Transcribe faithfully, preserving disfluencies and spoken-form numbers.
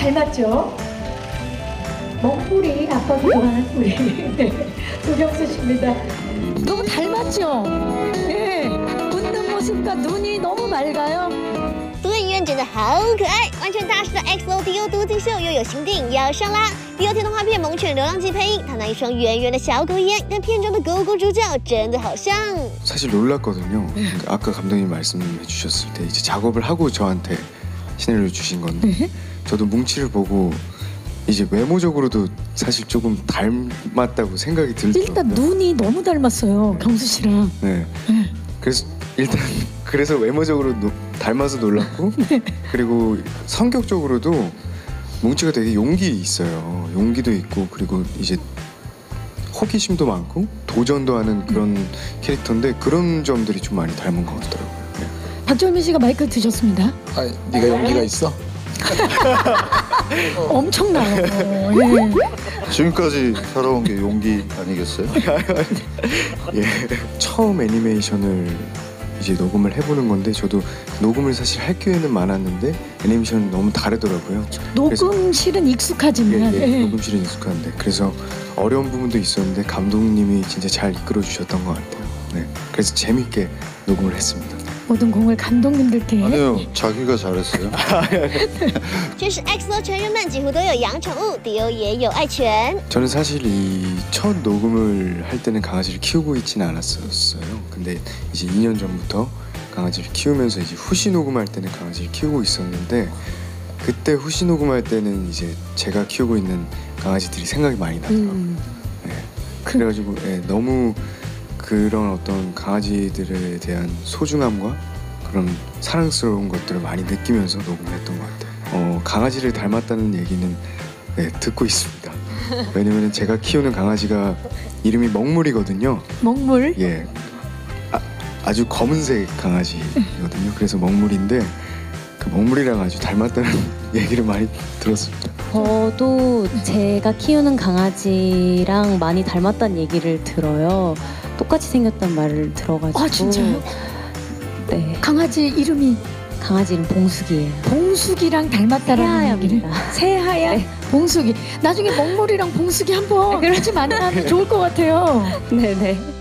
닮았죠? 먹뿌리, 아빠가 좋아하는 뿌리. 네, 조경수 씨입니다. 너무 닮았죠? 네, 웃는 모습과 눈이 너무 맑아요. 独眼渊真的好可爱，完全大师的 X O D O 独角秀又有新电影要上啦！第二天动画片《猛犬流浪记》配音，他那一双圆圆的小狗眼，跟片中的狗狗主角真的好像。 사실 놀랐거든요. 아까 감독님 말씀해 주셨을 때 이제 작업을 하고 저한테 시나리오를 주신 건데 저도 뭉치를 보고 이제 외모적으로도 사실 조금 닮았다고 생각이 들더라고요. 일단 눈이 너무 닮았어요, 경수 씨랑. 네. 그래서 일단 그래서 외모적으로 노, 닮아서 놀랐고 그리고 성격적으로도 뭉치가 되게 용기 있어요. 용기도 있고 그리고 이제 호기심도 많고 도전도 하는 그런 캐릭터인데 그런 점들이 좀 많이 닮은 것 같더라고요. 네. 박정민 씨가 마이크 드셨습니다. 아, 네가 용기가 있어? 엄청나요. 예. 지금까지 살아온 게 용기 아니겠어요? 예. 처음 애니메이션을 이제 녹음을 해보는 건데 저도 녹음을 사실 할 기회는 많았는데 애니메이션은 너무 다르더라고요. 녹음실은 익숙하지만 예, 예, 예. 녹음실은 익숙한데 그래서 어려운 부분도 있었는데 감독님이 진짜 잘 이끌어 주셨던 것 같아요. 네, 그래서 재밌게 녹음을 했습니다. 모든 공을 감독님들께. 아니요, 자기가 잘했어요. 确实 X O 成员们几乎都有养宠物，迪欧也有爱犬。 저는 사실 이 첫 녹음을 할 때는 강아지를 키우고 있지는 않았었어요. 근데 이제 이 년 전부터 강아지를 키우면서 이제 후시 녹음할 때는 강아지를 키우고 있었는데 그때 후시 녹음할 때는 이제 제가 키우고 있는 강아지들이 생각이 많이 나더라고요. 음. 네. 그래가지고 예, 너무 그런 어떤 강아지들에 대한 소중함과 그런 사랑스러운 것들을 많이 느끼면서 녹음을 했던 것 같아요. 어, 강아지를 닮았다는 얘기는 네, 듣고 있습니다. 왜냐면 제가 키우는 강아지가 이름이 먹물이거든요. 먹물? 예, 아, 아주 검은색 강아지거든요. 그래서 먹물인데 그 먹물이랑 아주 닮았다는 얘기를 많이 들었습니다. 저도 제가 키우는 강아지랑 많이 닮았다는 얘기를 들어요. 똑같이 생겼단 말을 들어가지고. 아 진짜요? 네. 강아지 이름이 강아지 이름 봉숙이에요. 봉숙이랑 닮았다라는 얘기를. 새하얗습니다. 새하얀 네. 봉숙이. 나중에 먹물이랑 봉숙이 한번 같이 만나면 좋을 것 같아요. 네네.